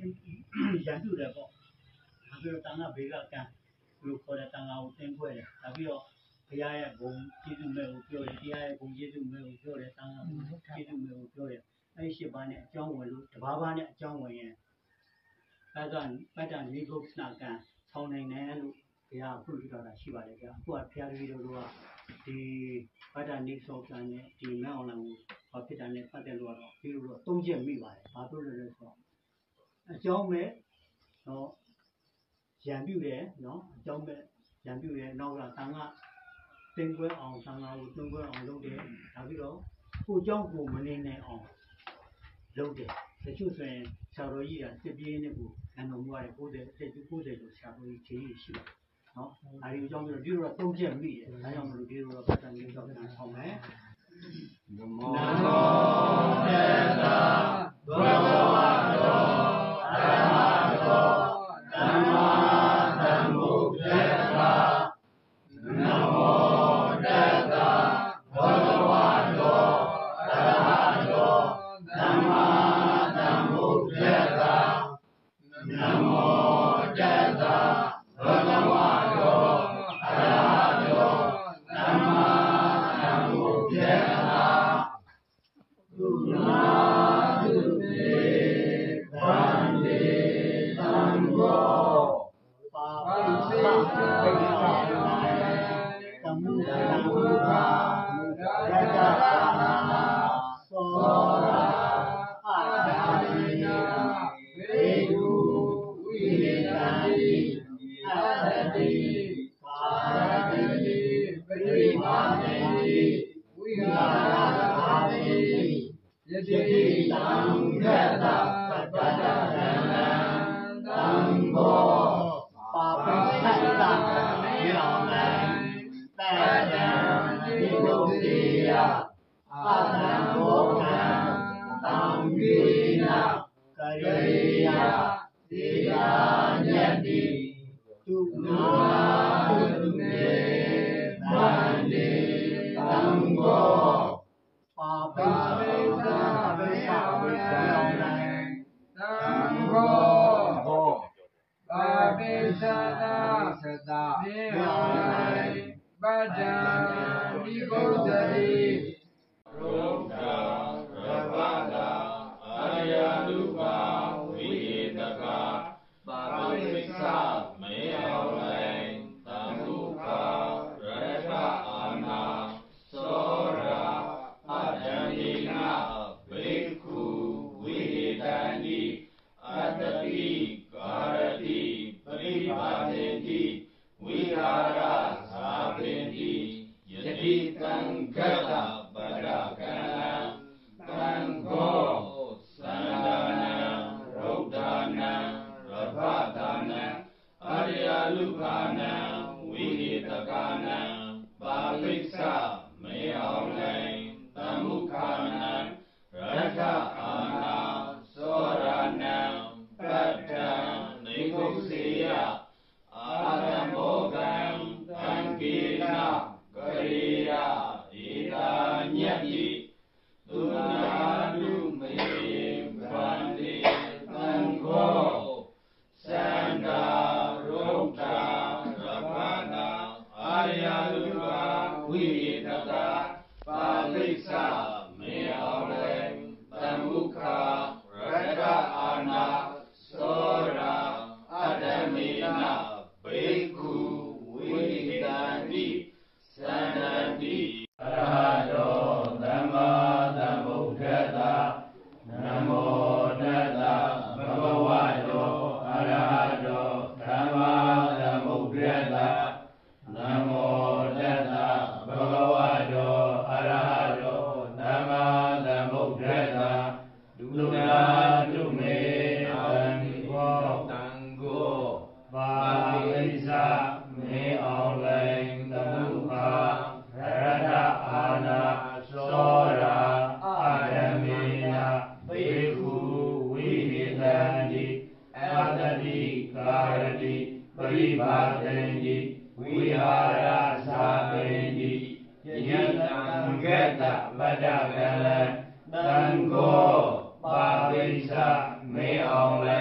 ရန်ပြုတယ်ပေါ့နောက်ပြီးတော့တန်ခါဘေးကကံလူခေါ်တဲ့တန်ခါကိုသင်ခွဲတယ်နောက်ပြီးတော့ဘုရားရဲ့ဘုံကျေးဇူးမဲ့ကိုပြောတယ်တရားရဲ့ဘုံကျေးဇူးမဲ့ကိုပြောတယ်တန်ခါကျေးဇူးမဲ့ကိုပြောတယ်အဲ့ဒီ၈ပါးနဲ့အကြောင်းဝင်လို့တဘာဘာနဲ့အကြောင်းဝင်ရင်ပတ္တနိဂုဏကံဆောင်နိုင်တယ်လို့ဘုရားဖွင့်ပြထားတာရှိပါတယ်ဗျာအခုကဘုရားတပည့်တော်တို့ကဒီပတ္တနိဂုဏကံနဲ့ဒီမန်အွန်လိုင်းကိုဘာဖြစ်တာနဲ့ပတ်သက်လို့တော့ဒီလိုတော့သုံးချက်မိပါတယ်ဘာလို့လဲဆိုတော့အကြောင်းမဲ့တော့ရံပြုတယ်နော်အကြောင်းမဲ့ရံပြုတယ်နောက်ကသံဃာသင်္ကွဲအောင်သံဃာကိုသင်္ကွဲအောင်လုပ်တယ်ဒါပြီးတော့ကိုเจ้าကိုမနေနိုင်အောင်လုပ်တယ်တချို့ဆိုရင်ဆရာတော်ကြီးကစစ်ပြေးနဲ့ကိုခံတော်မူရတယ်90လို့ဆရာတော်ကြီးခြေကြီးရှိတယ်နော်အဲဒီအကြောင်းပြီးတော့သုံးချက်မိတယ်ဒါကြောင့်မလို့ဒီလိုတော့ပတ်သက်နေတော့ပြန်ဆောင်မယ်နမောတတ္တဘဂဝါတောအရဟတောသမ္မာသမ္ဗုဒ္ဓัสสะနမောတတ္တဘဂဝါတောအရဟတောသမ္မာသမ္ဗုဒ္ဓัสสะနမောတတ္တဘဂဝါတောအရဟတောသမ္မာသမ္ဗုဒ္ဓัสสะသုနာသုတေဗန္တိသံဃောပါပိစေသပိစ္ဆာသမ္မုဒ္ဒံဘုရားရတ္တနာသောရာအာဒာနိနာဘေကုဝိဟိတံတိအသတိကာရတိပရိပါမေတိဝိဟာရသာမေတိယတိတံခတ္တပတ္တသံဃံသံဃောပါပိသတ္တမေအောင်လံတတံဒီဒုတိယအာသံဃောကံသံဃိနကရိယသေယာညတိသူနာသူနေဗန္တိသံဃောပါပိသပိစ္ဆာဝိသံလံသံဃောပါပိသနာသတမေအောင်လံပတ္တံဒီဂုဇတိရုဒ္ဓရပဒအာရတုပါဝိဟိတကပါပိစ္ဆာမေအောင်လံသံဃုခရတအာနာသောရာအတံယေနဘိက္ခုဝိဟိတံတိအတတိကာရတိပရိပါဒေတိဝိဟာရသာပေတိယတိတံဂတ္တပဒကံသံဃောသန္ဒနံရုဒ္ဓနံရပဒနံအရိယလုခာနံဝိဟိတကနံပါပိစ္ဆမေအောင်လံသမ္မုခာနံရတ္ထအာနာသောရနံပတ္တံနေဂုစေယအာရမောကံသံဃေနကရိယဧတာညတ္တိသုနာတုမေဗန္တိသံဃောသန္တာရုဒ္ဓရပနာအာရယလုခာဝိဟိတကပါပိစ္ဆာမေအောင်လံသမ္မုခာရတ္တအာနာသောရာအတမေနဘိက္ခုဝိဟိတံတိသန္တံတိအရဟတောသမ္မာသမ္ဗုဒ္ဓัสสะနမောတတ္တဘဂဝါတောအရဟတောသမ္မာသမ္ဗုဒ္ဓัสสะနမောတတ္တဘဂဝါတောအရဟတောသမ္မာသမ္ဗုဒ္ဓัสสะဒုနာတုမေသံဃောပါပိစ္ဆာမေအောင်လံသမ္မုခာရတ္ထအာနာသောရာအာရမေနဘိက္ခုဝိဟိတံတိအတတိကာရတိပရိပါဒံတိဝိဟာရသာပေတိယတံဂတ္တပတ္တကံသံဃောပါပိစ္ဆာမေအောင်လံ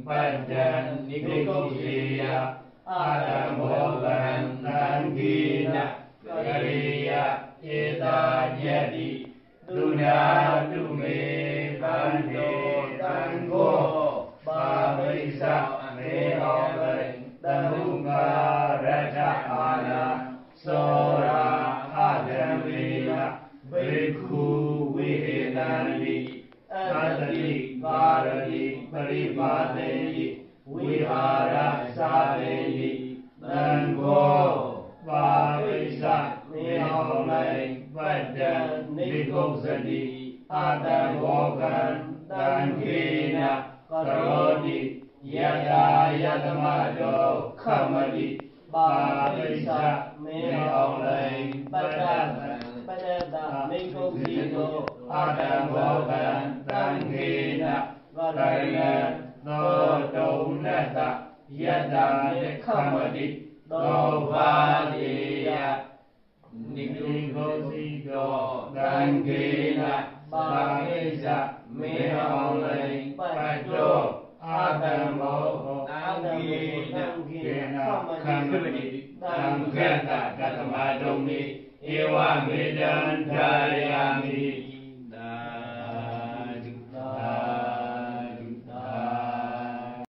ปัจจันนิโกสียะอาตัมโมกันตังกีนะกริยะเอตาเยติดุนาตุเมปันโตตังโกบาปิสักเมอเวตัมมุการะชะอานาโสราอาดัมเมนะเบคูวิเหตันติอัตติปารติปริปาเตติวิหาระสาเตติตังโกวาปิสักเมอเวปัจจันนิโกสติอาตัมโมกันตังกีนะกโรติยะตายะตมะโตขมติบาปิสักเมอเวปัจจันนิโกสีโตอาตัมโมกันตังกีนะกโรโตโตนัสสะยะตานิขมติโตภาติยะนิโกสีโตตังกีนะบาปิสักเมอเวปัจโตอาตัมโมตังกีนะขมติตังเกตะกัตมาตุมิเอวะเมจันทายะ